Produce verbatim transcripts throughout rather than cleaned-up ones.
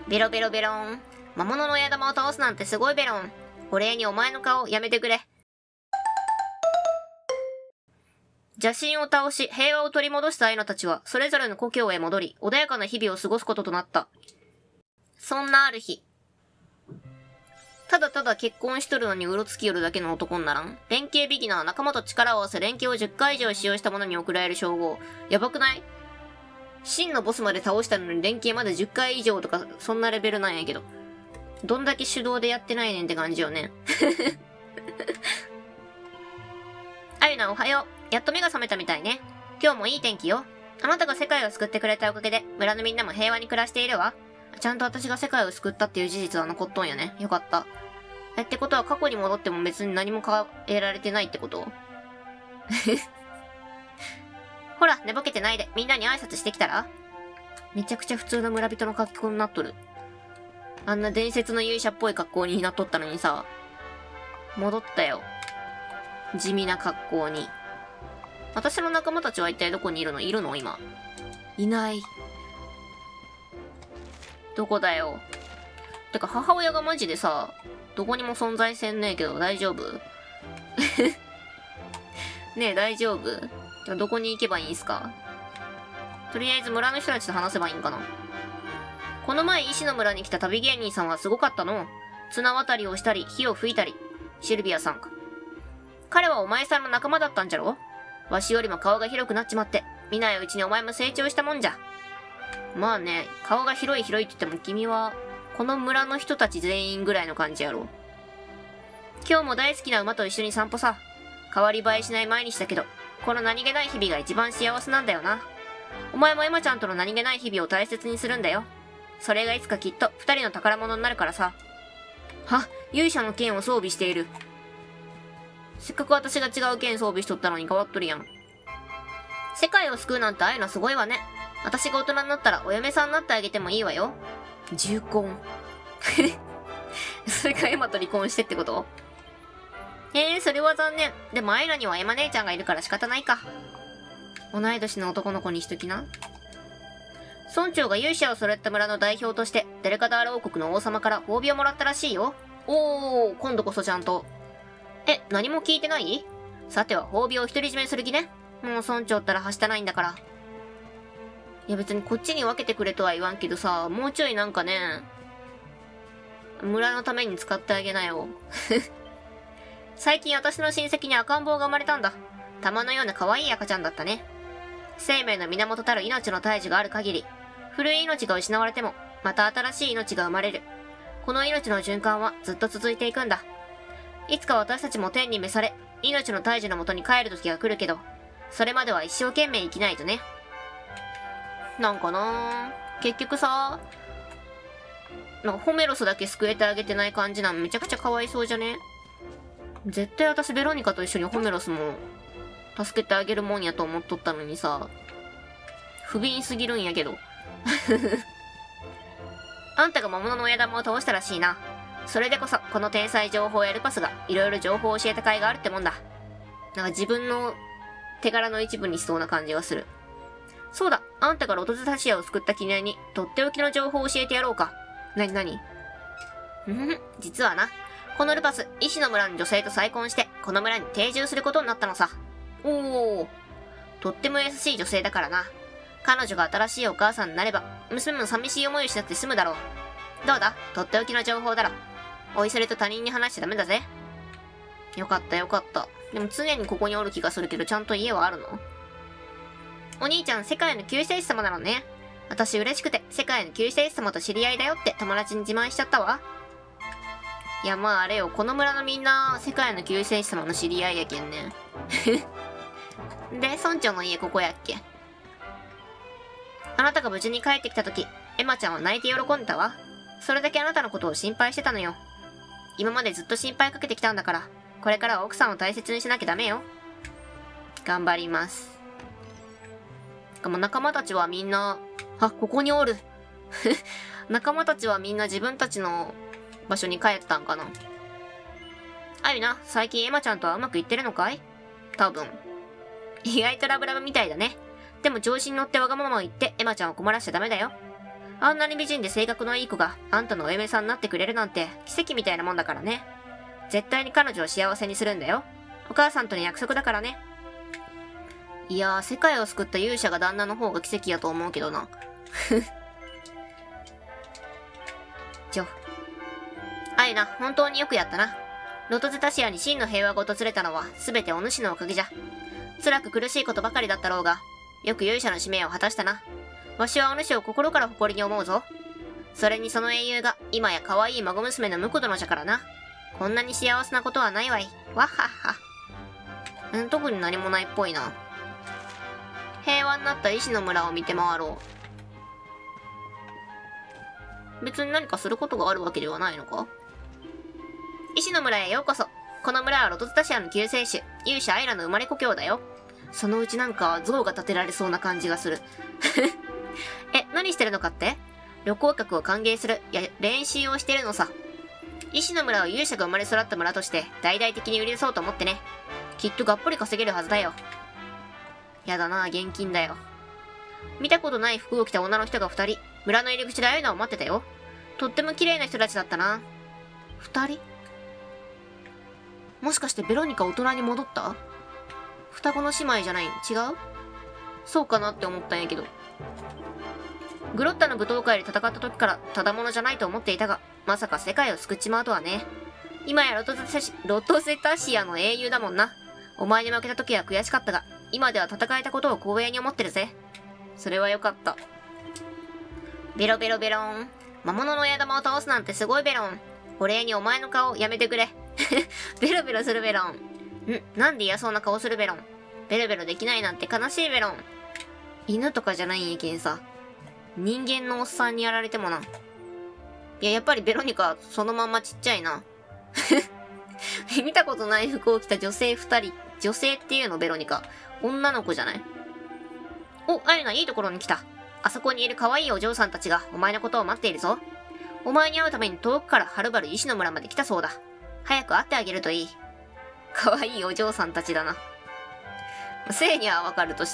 ベロベロベロン。魔物の親玉を倒すなんてすごいベロン。お礼にお前の顔やめてくれ。邪神を倒し、平和を取り戻したアイナたちは、それぞれの故郷へ戻り、穏やかな日々を過ごすこととなった。そんなある日。ただただ結婚しとるのにうろつきよるだけの男にならん。連携ビギナー、仲間と力を合わせ連携をじゅっかい以上使用した者に贈られる称号。やばくない？真のボスまで倒したのに連携までじゅっかい以上とか、そんなレベルなんやけど。どんだけ手動でやってないねんって感じよね。あゆなおはよう。やっと目が覚めたみたいね。今日もいい天気よ。あなたが世界を救ってくれたおかげで、村のみんなも平和に暮らしているわ。ちゃんと私が世界を救ったっていう事実は残っとんよね。よかった。え、ってことは過去に戻っても別に何も変えられてないってことほら、寝ぼけてないで、みんなに挨拶してきたら？めちゃくちゃ普通の村人の格好になっとる。あんな伝説の勇者っぽい格好になっとったのにさ。戻ったよ。地味な格好に。私の仲間たちは一体どこにいるの？いるの今。いない。どこだよ。てか母親がマジでさ、どこにも存在せんねえけど大丈夫？ねえ大丈夫？じゃあどこに行けばいいんすか？とりあえず村の人たちと話せばいいんかな。この前石の村に来た旅芸人さんはすごかったの。綱渡りをしたり、火を吹いたり。シルビアさんか。彼はお前さんの仲間だったんじゃろ？わしよりも顔が広くなっちまって、見ないうちにお前も成長したもんじゃ。まあね、顔が広い広いって言っても君は、この村の人たち全員ぐらいの感じやろ。今日も大好きな馬と一緒に散歩さ。変わり映えしない毎日だけど、この何気ない日々が一番幸せなんだよな。お前もエマちゃんとの何気ない日々を大切にするんだよ。それがいつかきっと二人の宝物になるからさ。は、勇者の剣を装備している。せっかく私が違う剣装備しとったのに変わっとるやん。世界を救うなんてああいうのすごいわね。私が大人になったらお嫁さんになってあげてもいいわよ。重婚。それかエマと離婚してってこと？へえ、それは残念。でもアイナにはエマ姉ちゃんがいるから仕方ないか。同い年の男の子にしときな。村長が勇者を揃った村の代表として、デルカダール王国の王様から褒美をもらったらしいよ。おー、今度こそちゃんと。え、何も聞いてない？さては褒美を独り占めする気ね。もう村長ったらはしたないんだから。いや別にこっちに分けてくれとは言わんけどさ、もうちょいなんかね、村のために使ってあげなよ。最近私の親戚に赤ん坊が生まれたんだ。玉のような可愛い赤ちゃんだったね。生命の源たる命の胎児がある限り、古い命が失われても、また新しい命が生まれる。この命の循環はずっと続いていくんだ。いつか私たちも天に召され、命の胎児の元に帰る時が来るけど、それまでは一生懸命生きないとね。なんかなぁ、結局さ、なんかホメロスだけ救えてあげてない感じなんめちゃくちゃかわいそうじゃね？絶対私ベロニカと一緒にホメロスも助けてあげるもんやと思っとったのにさ、不憫すぎるんやけど。あんたが魔物の親玉を倒したらしいな。それでこそ、この天才情報エルパスがいろいろ情報を教えた甲斐があるってもんだ。なんか自分の手柄の一部にしそうな感じがする。そうだ、あんたがロトズタシアを救った記念に、とっておきの情報を教えてやろうか。なになに？ふふふ、実はな、このルパス、医師の村の女性と再婚して、この村に定住することになったのさ。おー、とっても優しい女性だからな。彼女が新しいお母さんになれば、娘も寂しい思いをしなくて済むだろう。どうだ？とっておきの情報だろ。おいそれと他人に話しちゃダメだぜ。よかったよかった。でも常にここにおる気がするけど、ちゃんと家はあるの？お兄ちゃん、世界の救世主様なのね。私嬉しくて、世界の救世主様と知り合いだよって友達に自慢しちゃったわ。いや、まああれよ、この村のみんな、世界の救世主様の知り合いやけんね。で、村長の家ここやっけ？あなたが無事に帰ってきたとき、エマちゃんは泣いて喜んでたわ。それだけあなたのことを心配してたのよ。今までずっと心配かけてきたんだから、これからは奥さんを大切にしなきゃダメよ。頑張ります。しかも仲間たちはみんな、あ、ここにおる。仲間たちはみんな自分たちの場所に帰ったんかな。あゆな、最近エマちゃんとはうまくいってるのかい？多分。意外とラブラブみたいだね。でも調子に乗ってわがままを言ってエマちゃんを困らしちゃダメだよ。 あんなに美人で性格のいい子があんたのお嫁さんになってくれるなんて奇跡みたいなもんだからね。絶対に彼女を幸せにするんだよ。お母さんとの約束だからね。いやー、世界を救った勇者が旦那の方が奇跡やと思うけどな。ちょ。アイナ、本当によくやったな。ロトゼタシアに真の平和が訪れたのは全てお主のおかげじゃ。辛く苦しいことばかりだったろうが、よく勇者の使命を果たしたな。わしはお主を心から誇りに思うぞ。それにその英雄が今や可愛い孫娘の婿殿じゃからな。こんなに幸せなことはないわい。わっはっは。うん、特に何もないっぽいな。平和になった石の村を見て回ろう。別に何かすることがあるわけではないのか？石の村へようこそ。この村はロトゼタシアの救世主、勇者アイラの生まれ故郷だよ。そのうちなんか像が建てられそうな感じがする。え、何してるのかって？旅行客を歓迎する、いや、練習をしてるのさ。石の村を勇者が生まれ育った村として大々的に売り出そうと思ってね。きっとがっぽり稼げるはずだよ。やだな、現金だよ。見たことない服を着た女の人が二人、村の入り口でアイナを待ってたよ。とっても綺麗な人たちだったな。二人？もしかしてベロニカ大人に戻った？双子の姉妹じゃない？違う？そうかなって思ったんやけど。グロッタの舞踏会で戦った時からただものじゃないと思っていたが、まさか世界を救っちまうとはね。今やロトゼタシ、ロトゼタシアの英雄だもんな。お前に負けた時は悔しかったが、今では戦えたことを光栄に思ってるぜ。それはよかった。ベロベロベロン。魔物の親玉を倒すなんてすごいベロン。お礼にお前の顔やめてくれ。ベロベロするベロン。ん、なんで嫌そうな顔するベロン。ベロベロできないなんて悲しいベロン。犬とかじゃないんやけんさ。人間のおっさんにやられてもな。いや、やっぱりベロニカ、そのまんまちっちゃいな。見たことない服を着た女性二人。女性っていうのベロニカ。女の子じゃない？お、アイナいいところに来た。あそこにいる可愛いお嬢さんたちがお前のことを待っているぞ。お前に会うために遠くからはるばる石の村まで来たそうだ。早く会ってあげるといい。可愛いお嬢さんたちだな。せいにはわかるとして。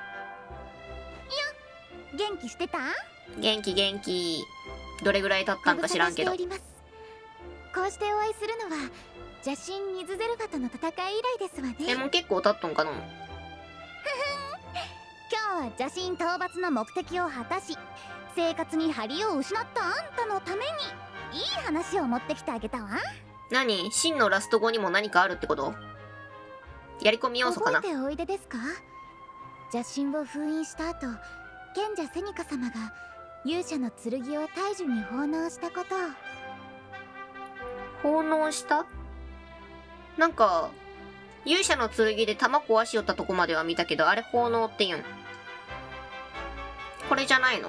元気してた？ 元気元気。どれぐらい経ったんか知らんけど。 こうしてお会いするのは邪神水ゼルファとの戦い以来ですわね。 え、もう結構経っとんかな。 今日は邪神討伐の目的を果たし、生活に張りを失ったあんたのためにいい話を持ってきてあげたわ。 何？真のラスト後にも何かあるってこと？やり込み要素かな。 覚えておいでですか？邪神を封印した後、賢者セニカ様が勇者の剣を大樹に奉納したことを。 奉納した？なんか勇者の剣で弾壊しよったとこまでは見たけど、あれ奉納って言うん？これじゃないの？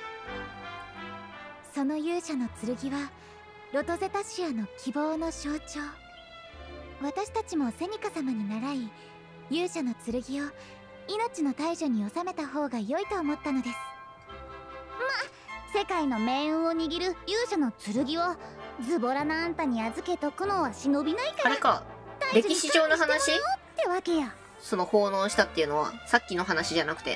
その勇者の剣はロトゼタシアの希望の象徴。私たちもセニカ様に習い、勇者の剣を命の大樹に収めた方が良いと思ったのです。ま、世界の命運を握る勇者の剣をズボラなあんたに預けとくのは忍びないから。 あれか、歴史上の話？ ってわけや。 その奉納したっていうのはさっきの話じゃなくて。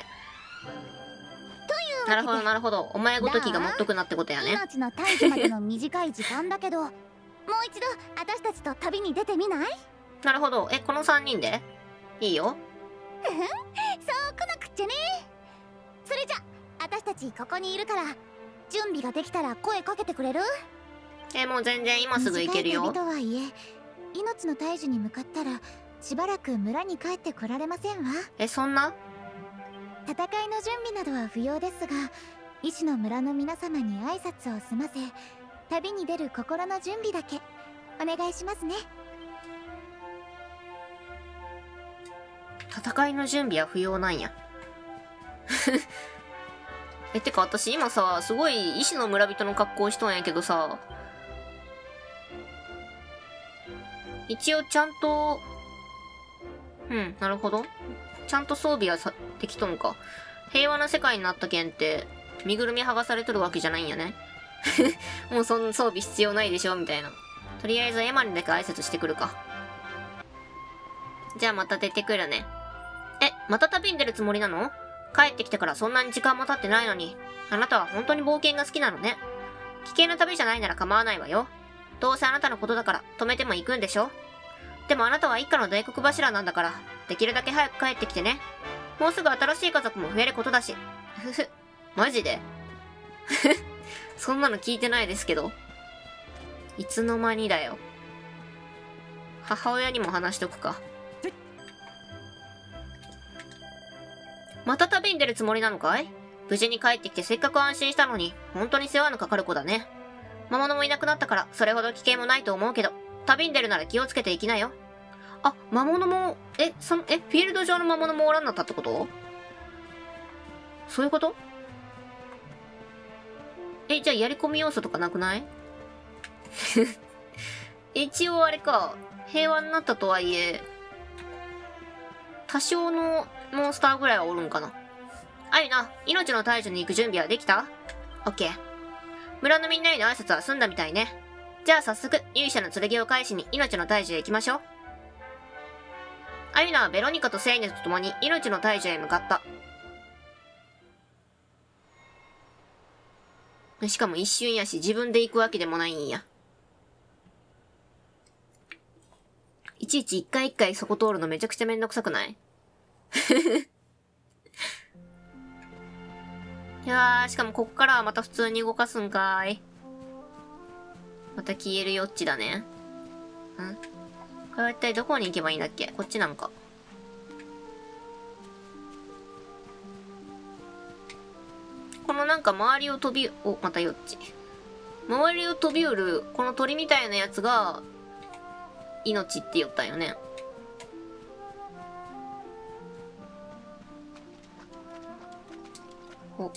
なるほどなるほど。お前ごときが持っとくなってことやね。 命の大樹までの短い時間だけどもう一度私たちと旅に出てみない？ なるほど。え、このさんにんでいいよ。 ふふん、そう来なくっちゃね。それじゃ私たちここにいるから、準備ができたら声かけてくれる？ え、もう全然今すぐ行けるよ。 短い旅とはいえ命の大樹に向かったらしばらく村に帰ってこられませんわ。 え、そんな？ 戦いの準備などは不要ですが、医師の村の皆様に挨拶を済ませ、旅に出る心の準備だけお願いしますね。 戦いの準備は不要なんや。え、てか私今さ、すごい医師の村人の格好しとんやけどさ、一応ちゃんと、うん、なるほど。ちゃんと装備はさできとんか。平和な世界になったけんって、身ぐるみ剥がされとるわけじゃないんやね。もうそんな装備必要ないでしょみたいな。とりあえずエマにだけ挨拶してくるか。じゃあまた出てくるね。え、また旅に出るつもりなの？ 帰ってきてからそんなに時間も経ってないのに、あなたは本当に冒険が好きなのね。危険な旅じゃないなら構わないわよ。どうせあなたのことだから止めても行くんでしょ。でもあなたは一家の大黒柱なんだから、できるだけ早く帰ってきてね。もうすぐ新しい家族も増えることだし。ふふ。マジでふふ。そんなの聞いてないですけど。いつの間にだよ。母親にも話しとくか。また旅に出るつもりなのかい？無事に帰ってきてせっかく安心したのに、本当に世話のかかる子だね。魔物もいなくなったから、それほど危険もないと思うけど、旅に出るなら気をつけていきなよ。あ、魔物も、え、その、え、フィールド上の魔物もおらんなったってこと？そういうこと？え、じゃあやり込み要素とかなくない？一応あれか、平和になったとはいえ、多少のモンスターぐらいはおるんかな。あゆな、命の大樹に行く準備はできた？オッケー。村のみんなへの挨拶は済んだみたいね。じゃあ早速、勇者の剣を返しに命の大樹へ行きましょう。アユナはベロニカとセイネと共に命の大樹へ向かった。しかも一瞬やし自分で行くわけでもないんや。いちいち一回一回そこ通るのめちゃくちゃめんどくさくない？いやー、しかもこっからはまた普通に動かすんかーい。また消えるよっちだね。ん？これは一体どこに行けばいいんだっけ？こっちなんか。このなんか周りを飛び、お、またよっち。周りを飛び降る、この鳥みたいなやつが、命って言ったんよね。お。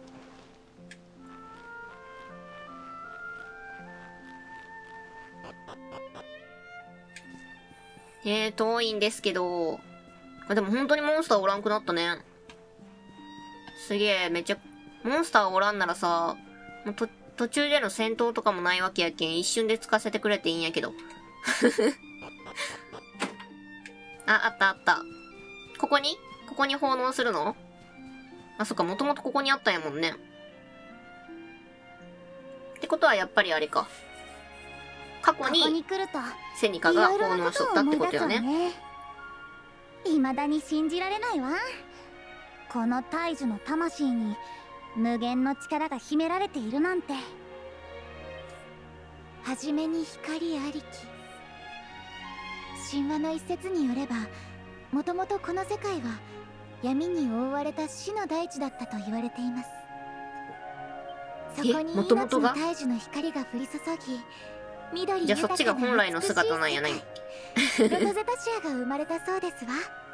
えー、遠いんですけど。あ、でも本当にモンスターおらんくなったね。すげえ、めっちゃ、モンスターおらんならさ、もうと途中での戦闘とかもないわけやけん、一瞬でつかせてくれていいんやけど。あ、あったあった。ここにここに奉納するの？あ、そっか、もともとここにあったんやもんね。ってことはやっぱりあれか。過去にセニカが奉納しとったってことよね。 未だに信じられないわ。この大樹の魂に無限の力が秘められているなんて。はじめに光ありき。神話の一節によれば、もともとこの世界は闇に覆われた死の大地だったと言われています。そこに命の大樹の光が降り注ぎ、緑豊かな美しい世界、じゃあそっちが本来の姿なんやない。ロトゼタシアが生まれたそうですわ。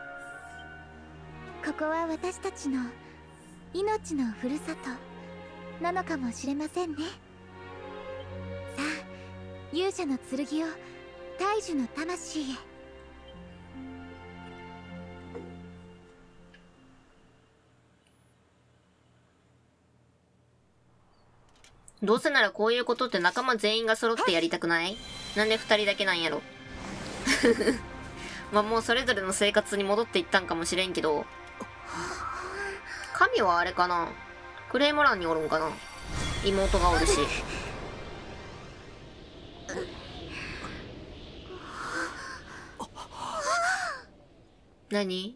ここは私たちの命のふるさとなのかもしれませんね。さあ、勇者の剣を大樹の魂へ。 どうせならこういうことって仲間全員が揃ってやりたくない？なんで二人だけなんやろ。まあもうそれぞれの生活に戻っていったんかもしれんけど、神はあれかな？クレイモランにおるんかな？妹がおるし。何？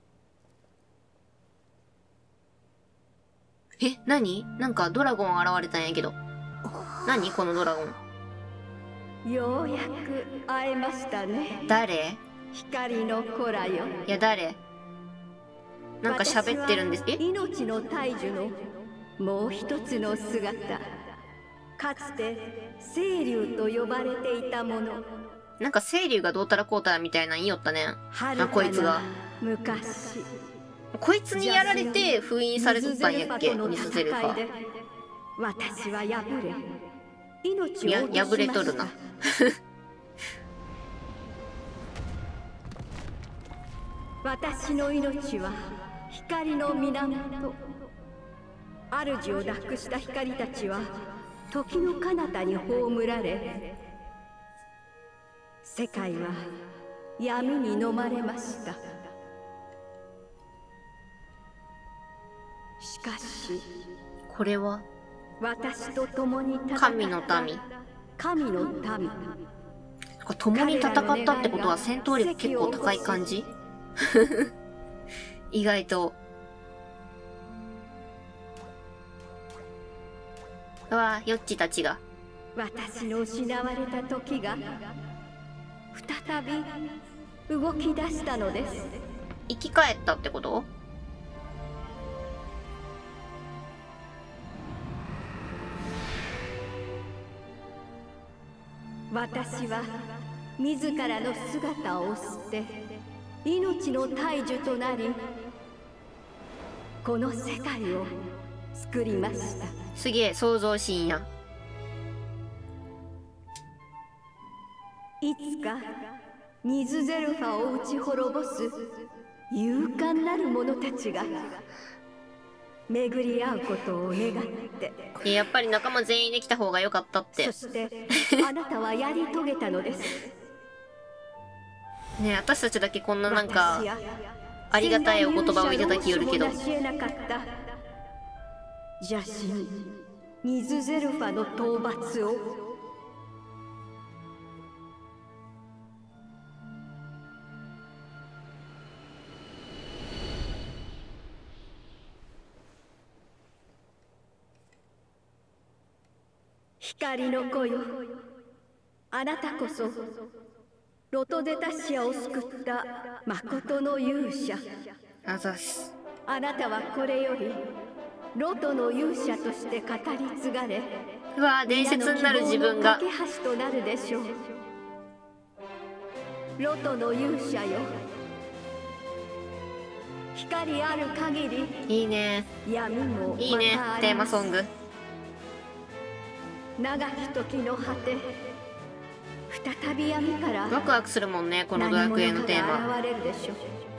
え、何？なんかドラゴン現れたんやけど。何このドラゴン。ようやく会えましたね。 誰？ 光の子らよ。 いや、誰？なんか喋ってるんです。え？ 命の大樹のもう一つの姿。かつて清流と呼ばれていたもの。 なんか清流がどうたらこうたらみたいなん言いよったね。あ、こいつが。 昔。 こいつにやられて封印されとったんやっけ、水ゼルファ。 私は敗れ、命を落としました。 いや、破れとるな。 私の命は光の源。主を亡くした光たちは時の彼方に葬られ、世界は闇に飲まれました。 しかしこれは私と共に戦った神の民。 神の民。 共に戦ったってことは戦闘力結構高い感じ意外と。うわぁ、ヨッチたちが。 私の失われた時が再び動き出したのです。 生き返ったってこと？ 私は自らの姿を捨て命の大樹となり、この世界を作りました。 すげえ創造神や。 いつか水ゼルファを打ち滅ぼす勇敢なる者たちが巡り合うことを願って。 やっぱり仲間全員できた方が良かったって。 そしてあなたはやり遂げたのです。 ねえ、私たちだけこんななんかありがたいお言葉をいただきよるけど。 邪神水ゼルファの討伐を。光の子よ、あなたこそロトゼタシアを救った誠の勇者。 あざす。 あなたはこれよりロトの勇者として語り継がれ、 うわー、伝説になる自分が。 架け橋となるでしょう。ロトの勇者よ、光ある限りいいね。 闇もいいねまたあテーります。 マソング。 長き時の果て、再び闇からワクワクするもんね、このドラクエのテーマ。 何者かが現れるでしょ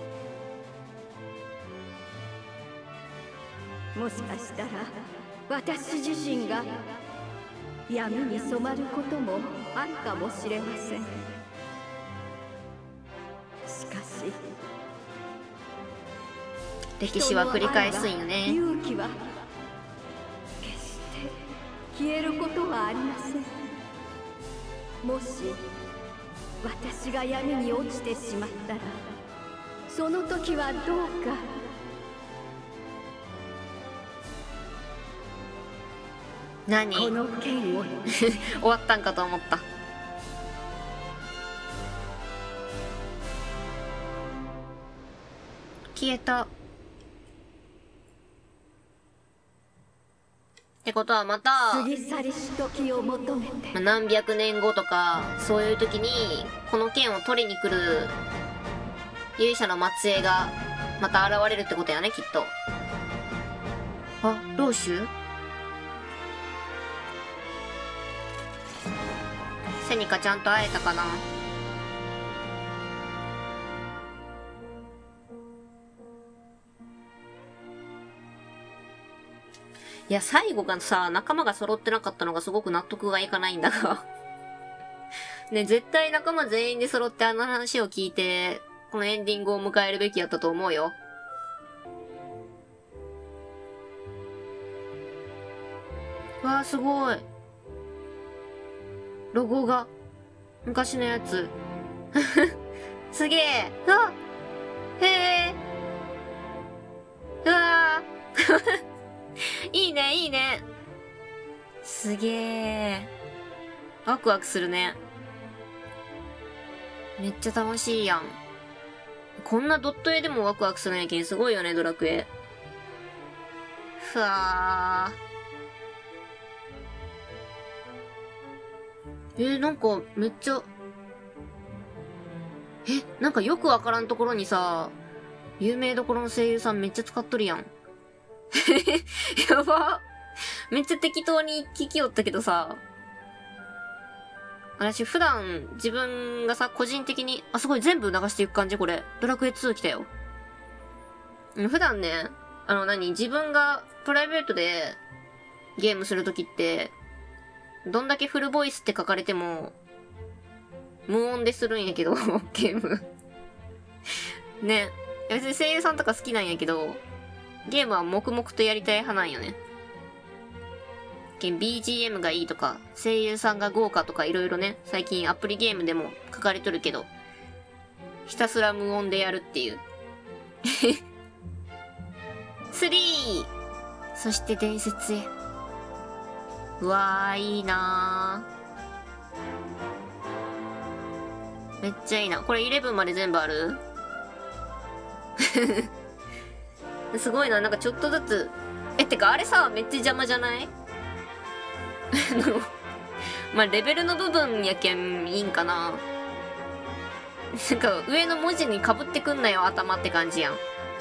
う。もしかしたら私自身が闇に染まることもあるかもしれません。しかし歴史は繰り返すんよね。 勇気は決して消えることはありません。もし私が闇に落ちてしまったら、その時はどうか何この剣を終わったんかと思った。消えた。ってことはまた過ぎ去りし時を求めて、 何百年後とかそういう時にこの剣を取りに来る勇者の末裔がまた現れるってことやね、きっと。あ、老主？セニカちゃんと会えたかな。いや、最後がさ、仲間が揃ってなかったのがすごく納得がいかないんだが。ね、絶対仲間全員で揃ってあの話を聞いて、このエンディングを迎えるべきやったと思うよ。わあ、すごい。ロゴが。昔のやつ。すげえ。あへえ。うわー。いいね、いいね。すげえ。ワクワクするね。めっちゃ楽しいやん。こんなドット絵でもワクワクするんやけん、すごいよね、ドラクエ。ふわー。えー、なんか、めっちゃ、え、なんかよくわからんところにさ、有名どころの声優さんめっちゃ使っとるやん。やば。めっちゃ適当に聞きよったけどさ。私普段自分がさ、個人的に、あ、すごい全部流していく感じこれ。ドラクエツー来たよ。普段ね、あの何、自分がプライベートでゲームするときって、どんだけフルボイスって書かれても、無音でするんやけど、ゲーム。ね。別に声優さんとか好きなんやけど、 ゲームは黙々とやりたい派なんよね。ビージーエム がいいとか、声優さんが豪華とかいろいろね、最近アプリゲームでも書かれとるけど、ひたすら無音でやるっていう。スリー! そして伝説へ。うわー、いいなー。めっちゃいいな。これじゅういちまで全部ある？すごいな、なんかちょっとずつ。え、てかあれさ、めっちゃ邪魔じゃない？まあ、レベルの部分やけんいいんかな。なんか上の文字に被ってくんなよ、頭って感じやん。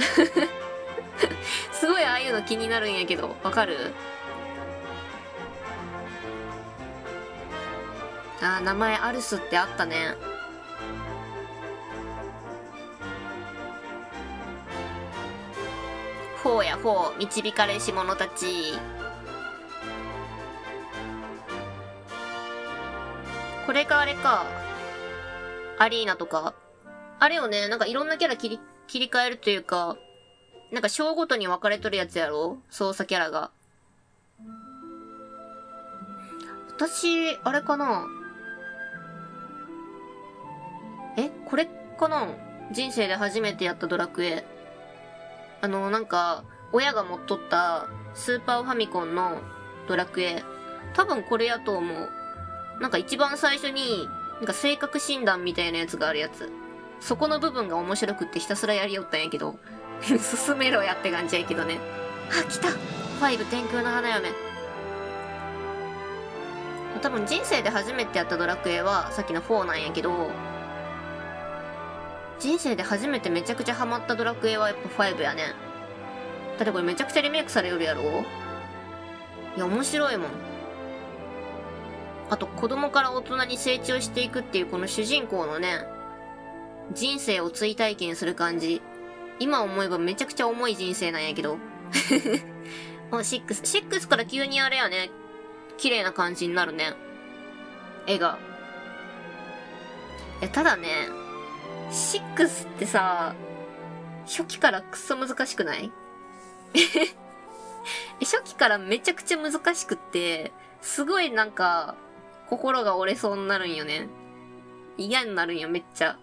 すごいああいうの気になるんやけど、わかる？あー、名前アルスってあったね。フォーやフォー、導かれし者たち。これかあれか。アリーナとか。あれよね、なんかいろんなキャラ切り、切り替えるというか、なんか章ごとに分かれとるやつやろ？操作キャラが。私、あれかな？え？これかな？人生で初めてやったドラクエ。あの、なんか、親が持っとったスーパーファミコンのドラクエ。多分これやと思う。なんか一番最初に、なんか性格診断みたいなやつがあるやつ。そこの部分が面白くってひたすらやりよったんやけど、進めろやって感じやけどね。あ、来た！ファイブ天空の花嫁。多分人生で初めてやったドラクエはさっきのフォーなんやけど、人生で初めてめちゃくちゃハマったドラクエはやっぱファイブやね。だってこれめちゃくちゃリメイクされるやろ？いや、面白いもん。あと子供から大人に成長していくっていうこの主人公のね、人生を追体験する感じ。今思えばめちゃくちゃ重い人生なんやけど。もうシックス。シックスから急にあれやね。綺麗な感じになるね。絵が。いや、ただね、シックスってさ、初期からクソ難しくない？初期からめちゃくちゃ難しくって、すごいなんか、心が折れそうになるんよね。嫌になるんよ、めっちゃ。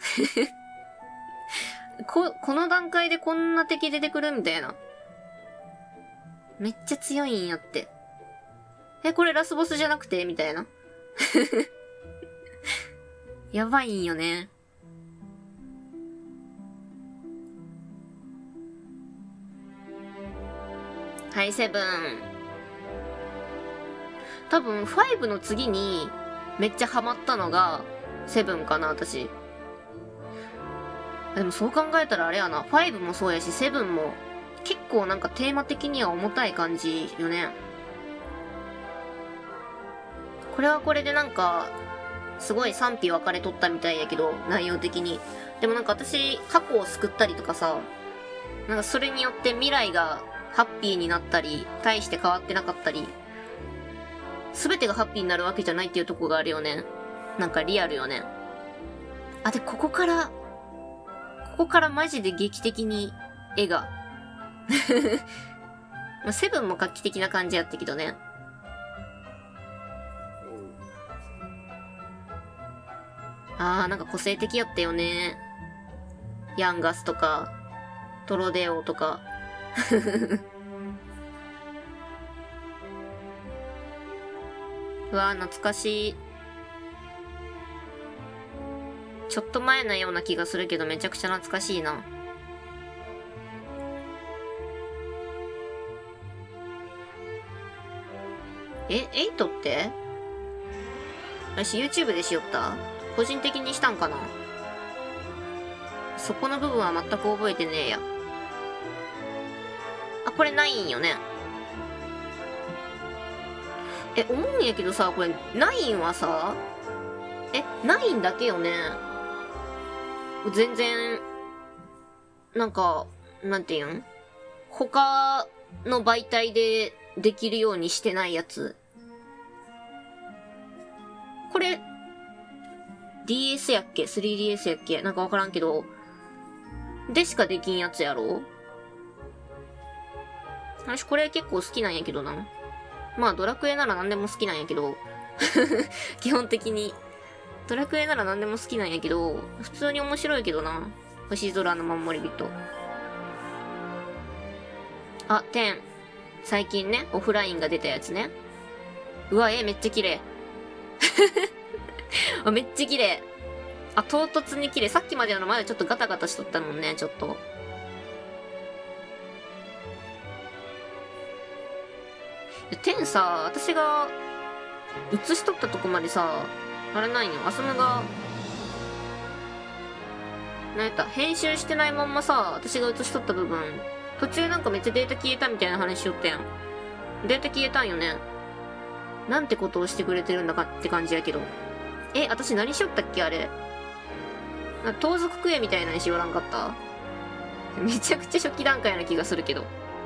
こ、この段階でこんな敵出てくるみたいな。めっちゃ強いんやって。え、これラスボスじゃなくてみたいな。やばいんよね。はい、セブン。多分、ファイブの次に、めっちゃハマったのが、セブンかな、私。でもそう考えたらあれやな、ファイブもそうやし、セブンも、結構なんかテーマ的には重たい感じよね。これはこれでなんか、すごい賛否分かれとったみたいやけど、内容的に。でもなんか私、過去を救ったりとかさ、なんかそれによって未来がハッピーになったり、大して変わってなかったり、すべてがハッピーになるわけじゃないっていうとこがあるよね。なんかリアルよね。あ、で、ここから、ここからマジで劇的に絵が。まあ、セブンも画期的な感じやったけどね。あー、なんか個性的やったよね。ヤンガスとか、トロデオとか。うわー、懐かしい。ちょっと前なような気がするけどめちゃくちゃ懐かしいな。え、エイトって？私 YouTube でしよった？個人的にしたんかな？そこの部分は全く覚えてねえや。あ、これナインよね。え、思うんやけどさ、これナインはさ、え、ナインだけよね。全然、なんか、なんていうん？他の媒体でできるようにしてないやつ。これ、ディーエス やっけ ?スリーディーエス やっけなんかわからんけど、でしかできんやつやろ？ 私これ結構好きなんやけどな。まあドラクエなら何でも好きなんやけど、基本的に。ドラクエなら何でも好きなんやけど、普通に面白いけどな。星空の守り人。あ、テン。最近ね、オフラインが出たやつね。うわ、え、めっちゃ綺麗。あ、めっちゃ綺麗。あ、唐突に綺麗。さっきまでのまだちょっとガタガタしとったもんね、ちょっと。テンさ、私が映しとったとこまでさ、あれなんよ、アスムが、なんやった、編集してないまんまさ、私が映しとった部分、途中なんかめっちゃデータ消えたみたいな話しよったやん。データ消えたんよね。なんてことをしてくれてるんだかって感じやけど。え、私何しよったっけあれ。盗賊クエみたいなにしよらんかった？めちゃくちゃ初期段階な気がするけど。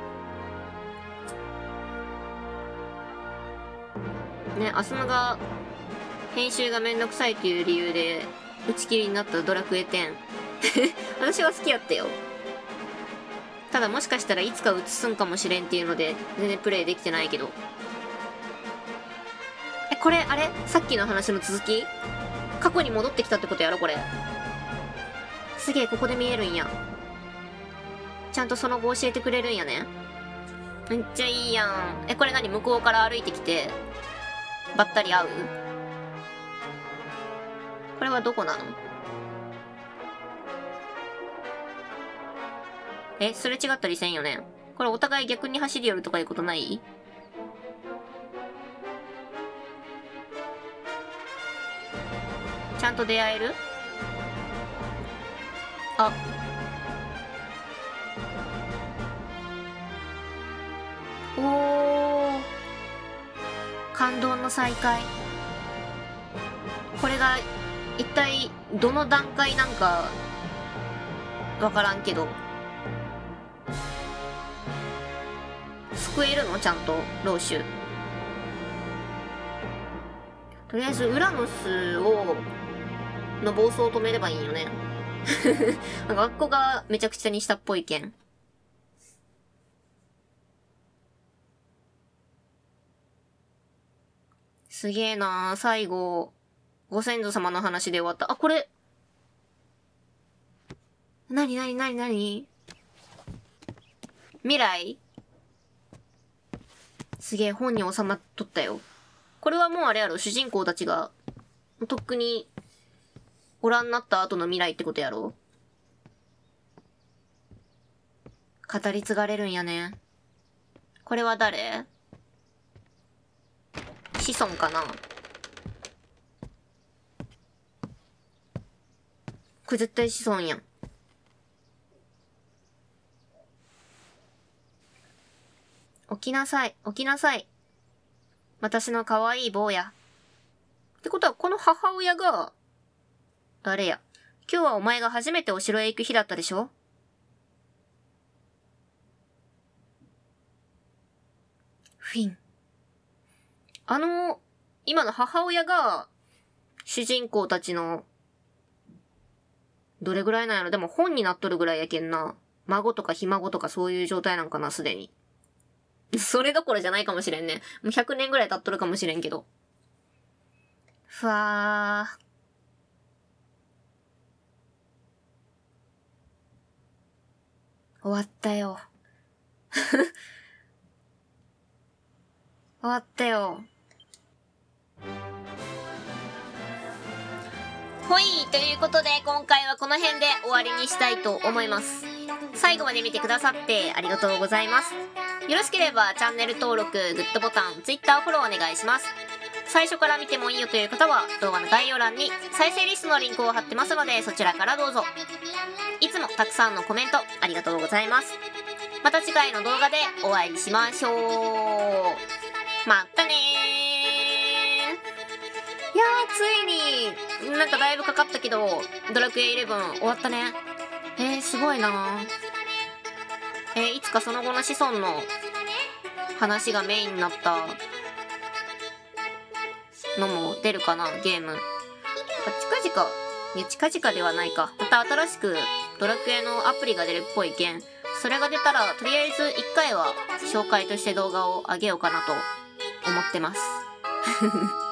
ね、アスムが、編集がめんどくさいっていう理由で、打ち切りになったドラクエテン。私は好きやったよ。ただもしかしたらいつか映すんかもしれんっていうので、全然プレイできてないけど。え、これ、あれさっきの話の続き？過去に戻ってきたってことやろこれ。すげえ、ここで見えるんや。ちゃんとその後教えてくれるんやね。めっちゃいいやん。え、これ何向こうから歩いてきて、ばったり会う？これはどこなの？え、すれ違ったりせんよね。これお互い逆に走り寄るとかいうことない？ちゃんと出会える？あ。おー。感動の再会。これが一体どの段階なんかわからんけど。救えるの？ちゃんと老主。とりあえずウラノスをの暴走を止めればいいんよね。なんか学校がめちゃくちゃにしたっぽいけん。すげえなー。最後ご先祖様の話で終わった。あ、これなになになになに？未来？すげえ、本に収まっとったよ。これはもうあれやろ、主人公たちがとっくにおらんなった後の未来ってことやろ。語り継がれるんやね。これは誰？子孫かな？これ絶対子孫やん。起きなさい、起きなさい。私の可愛い坊や。ってことは、この母親が、誰や？今日はお前が初めてお城へ行く日だったでしょ？フィン。あの、今の母親が、主人公たちの、どれぐらいなんやろ？でも本になっとるぐらいやけんな。孫とかひ孫とかそういう状態なんかな、すでに。それどころじゃないかもしれんね。もうひゃくねんぐらい経っとるかもしれんけど。ふわー。終わったよ。終わったよ。ほい、ということで今回はこの辺で終わりにしたいと思います。最後まで見てくださってありがとうございます。よろしければチャンネル登録、グッドボタン、Twitter フォローお願いします。最初から見てもいいよという方は動画の概要欄に再生リストのリンクを貼ってますのでそちらからどうぞ。いつもたくさんのコメントありがとうございます。また次回の動画でお会いしましょう。またねー。いやー、ついに、なんかだいぶかかったけど、ドラクエイレブン終わったね。えー、すごいなー。えー、いつかその後の子孫の話がメインになったのも出るかな、ゲーム。近々、いや、近々ではないか。また新しくドラクエのアプリが出るっぽいけん、 それが出たらとりあえずいっかいは紹介として動画を上げようかなと思ってます